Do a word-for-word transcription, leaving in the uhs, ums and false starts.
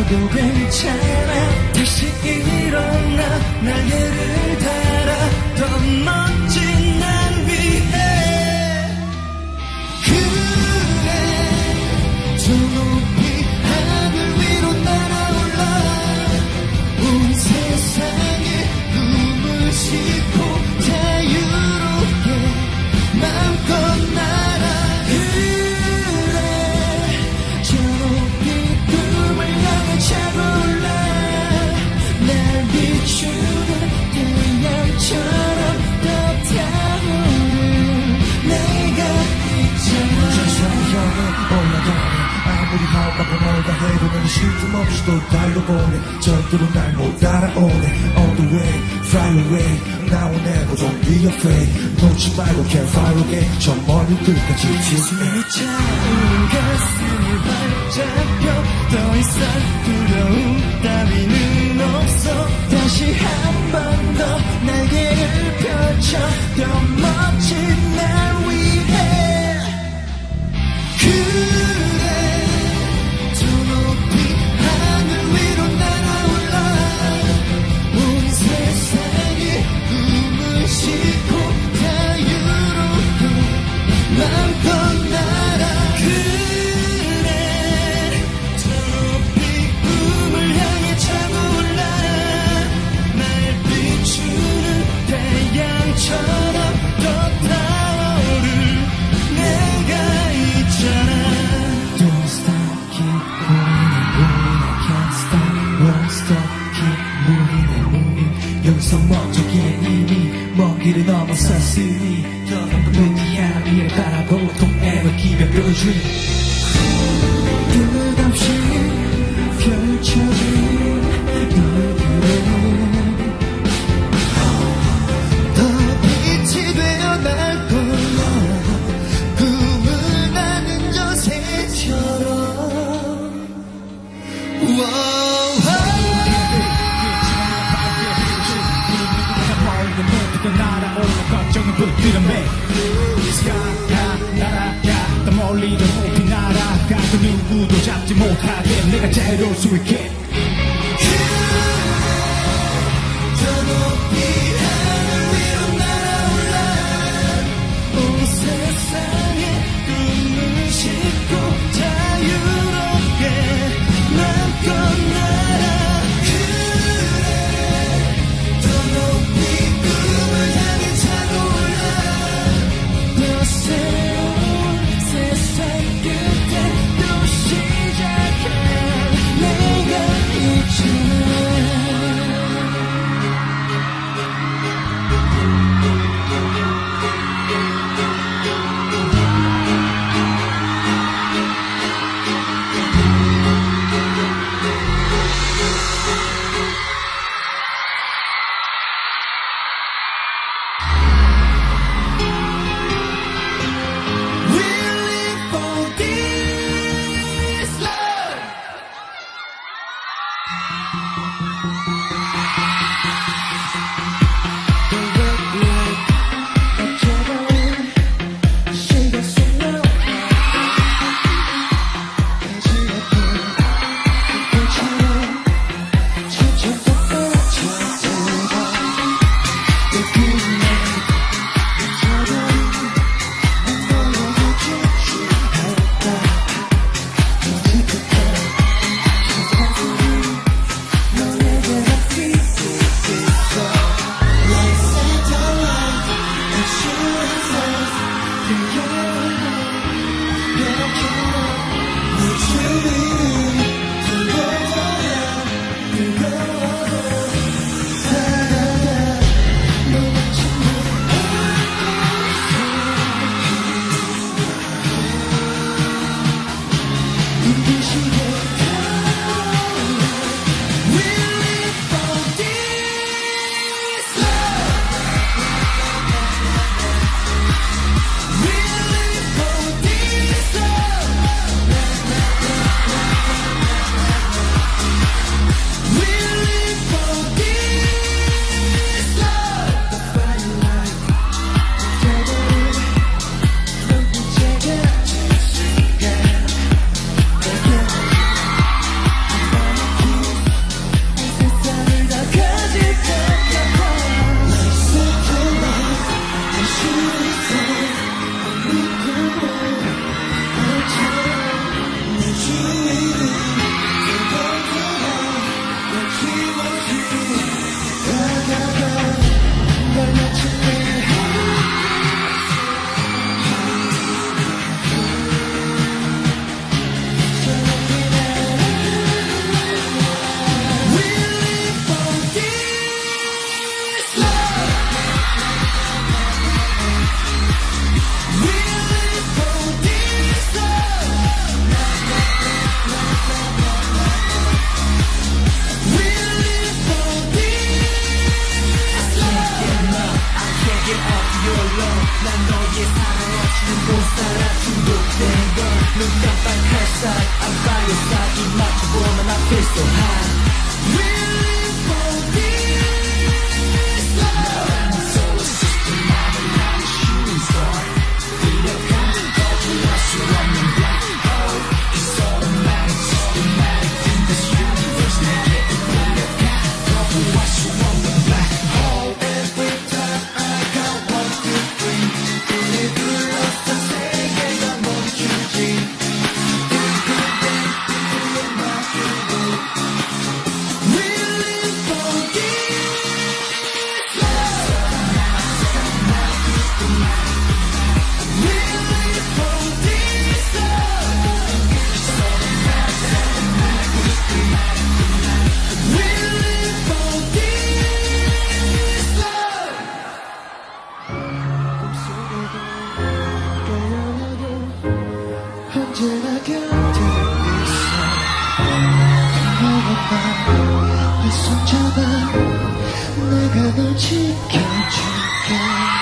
넘어져도 괜찮아. 다시 일어나 날개를 달아 더 멋진 날 위해. 그래 저 높이 하늘 위로 날아올라. 온 세상에 꿈을 싣고 자유롭게 마음껏 날아. 그래 저 높이 꿈을 향해 차올라. 날 비추는 태양처럼 떠타오를 내가 있잖아. 천천히 향해 올라가네. 아무리 마음만큼 멀다 해도 난 쉴 틈 없이 또 달려보네. 절대로 날 못 따라오네. On the way, fly away. Now and never, don't be afraid. 놓지 말고 can't fly away. 저 멀리 끝까지 가슴이 차오른 가슴을 활짝 펴. 더 이상 두려움 따위는 없어. 다시 한 번 더 날개를 펼쳐 더 멋진 날 위해. 그래 저 높이 하늘 위로 날아올라. 온 세상에 꿈을 싣고 자유롭게 마음껏 날아. 그래 저 높이 꿈을 향해 차올라. 날 비추는 태양처럼 떠타오를 내가 있잖아. Don't stop, keep moving, moving, I can't stop, won't stop, keep moving, moving. 여기서 멈춰기엔 이미 먼 길을 넘어섰으니 너는 이 향기를 따라고 Don't ever give up your dream. 끝없이 펼쳐진 너의 더 빛이 되어 날 걸어. 꿈을 나는 저 새처럼. 날아오는 걱정은 붙들어 매. 스카야 날아가 더 멀리 더 높이 날아가. 그 누구도 잡지 못하게 내가 자유로울 수 있게. 저 높이 하늘 위로 날아올라. 온 세상에 꿈을 싣고 자유롭게 마음껏 날아. 그래 더 높이 꿈을 향해 차올라. 더 새로운 세상 끝에 또 시작해 내가 your love 난 너의 사랑 없이는 못 살아 중독된 걸눈 깜빡할 사이 I'm by your side 입 맞춰보면 I feel so high Really for this love 난 solo system 맘을 나는 shooting star 이력하는 거부할 수 없는 black hole It's automatic systematic in this universe 내게 이력하 거부할 수 없는 black hole Every time I count one, two, three 불이 불렀던 세계가 멈추지 언제나 곁에 있어 너와 내 손잡아 내가 널 지켜줄게